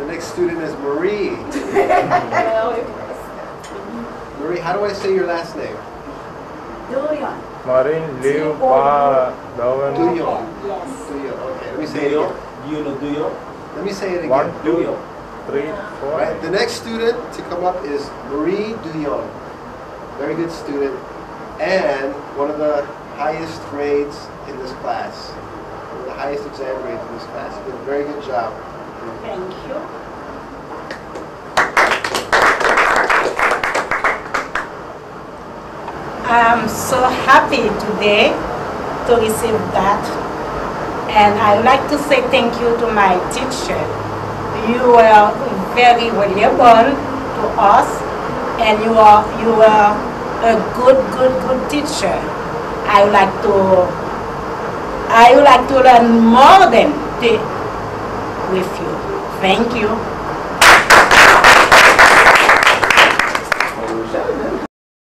The next student is Marie. Marie, how do I say your last name? Duyon. Marin Liu Pa Dawan. Duyon. Yes. Duyon. Okay, let me say it again. You know Duyo? Let me say it again. 1, 2, Duyo. 3, 4. Right. The next student to come up is Marie Duyon. Very good student, and one of the highest grades in this class. One of the highest exam grades in this class. You did a very good job. Thank you. I'm so happy today to receive that, and I would like to say thank you to my teacher. You were very valuable to us, and you are a good teacher. I would like to learn more than with you. Thank you.